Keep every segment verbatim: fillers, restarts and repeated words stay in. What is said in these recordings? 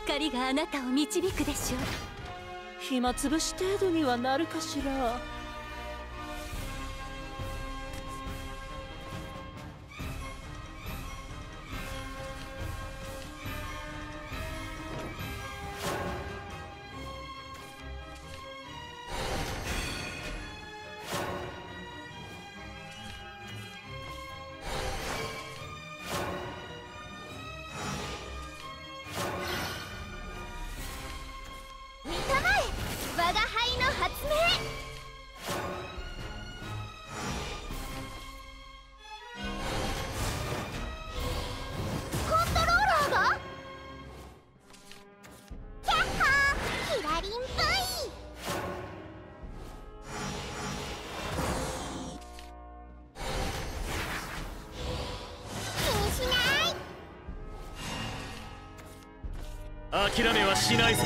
光があなたを導くでしょう。 暇つぶし程度にはなるかしら。 我が輩の発明。コントローラーがキャッホーキラリン V。 気にしない。 諦めはしないぞ。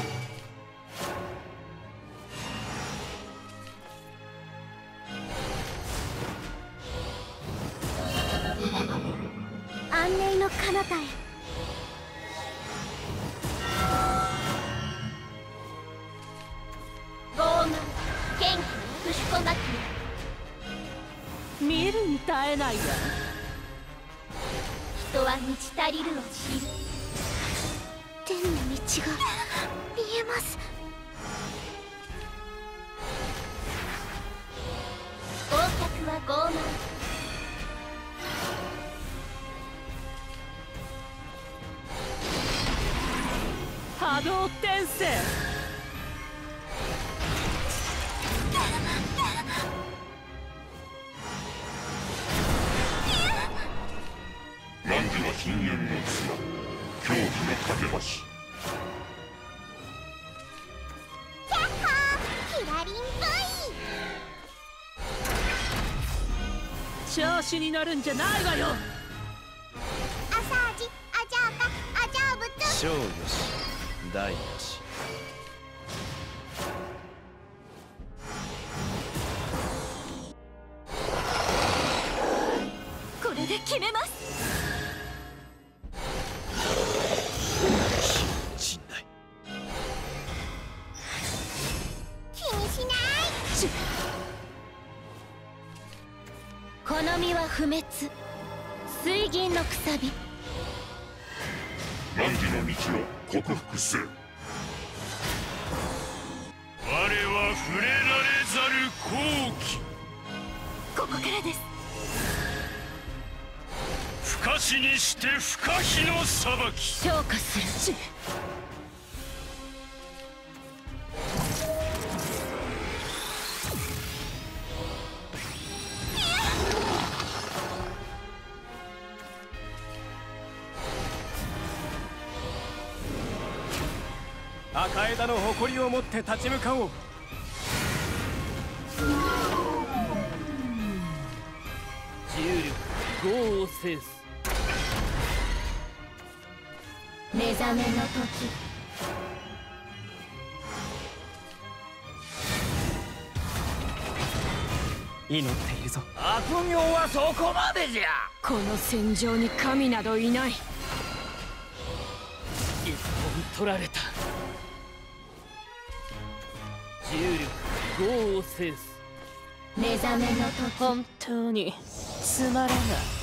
安寧の彼方へ。傲慢元気な不死子祭り。 見るに耐えないわ。 人は満ち足りるを知る。天の道が見えます。合格は傲慢。 波動転生。 汝は深淵の妻、狂気の架け橋。 キャッホーキラリン V。 調子に乗るんじゃないわよ。 アサージアジャーカアジャーブツ。 小よし大よし。 これで決めます。 信頼。 気にしない。この身は不滅。水銀のくさび。 汝の道を克服せ。 我は触れられざる好機。 ここからです。 不可視にして不可避の裁き。 消化する。 赤枝の誇りを持って立ち向かおう。 重力業を制す。 目覚めの時。 祈っているぞ。悪行はそこまでじゃ。 この戦場に神などいない。一本取られた。重力業を制す。 目覚めの時。 本当につまらない。